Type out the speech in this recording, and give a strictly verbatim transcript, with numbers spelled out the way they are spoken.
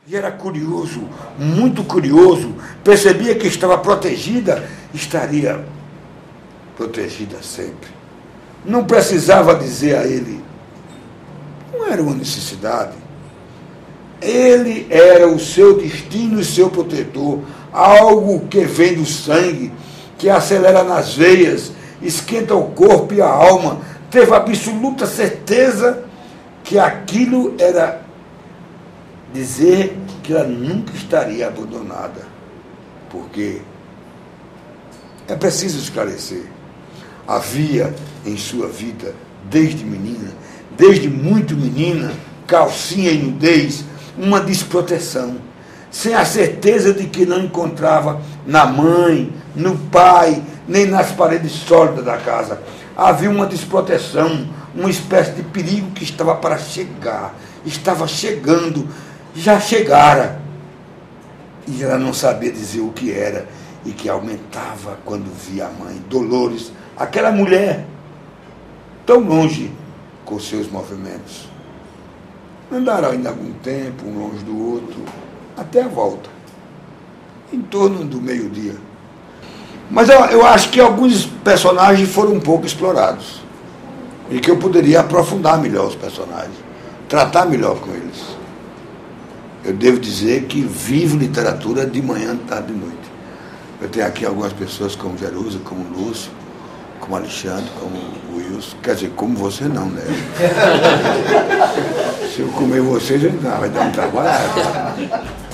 E era curioso, muito curioso, percebia que estava protegida, estaria protegida sempre. Não precisava dizer a ele, não era uma necessidade. Ele era o seu destino e seu protetor, algo que vem do sangue, que acelera nas veias, esquenta o corpo e a alma. Teve absoluta certeza que aquilo era dizer que ela nunca estaria abandonada. Porque é preciso esclarecer. Havia em sua vida, desde menina, desde muito menina, calcinha e nudez, uma desproteção, sem a certeza de que não encontrava na mãe, no pai, nem nas paredes sólidas da casa. Havia uma desproteção, uma espécie de perigo que estava para chegar, estava chegando, já chegara. E ela não sabia dizer o que era, e que aumentava quando via a mãe, Dolores, aquela mulher, tão longe com seus movimentos. Andaram ainda algum tempo, um longe do outro, até a volta, em torno do meio-dia. Mas eu, eu acho que alguns personagens foram um pouco explorados, e que eu poderia aprofundar melhor os personagens, tratar melhor com eles. Eu devo dizer que vivo literatura de manhã, tarde e noite. Eu tenho aqui algumas pessoas como Jerusa, como Lúcio, como Alexandre, como Wilson. Quer dizer, como você não, né? Se eu comer vocês, não, vai dar um trabalho.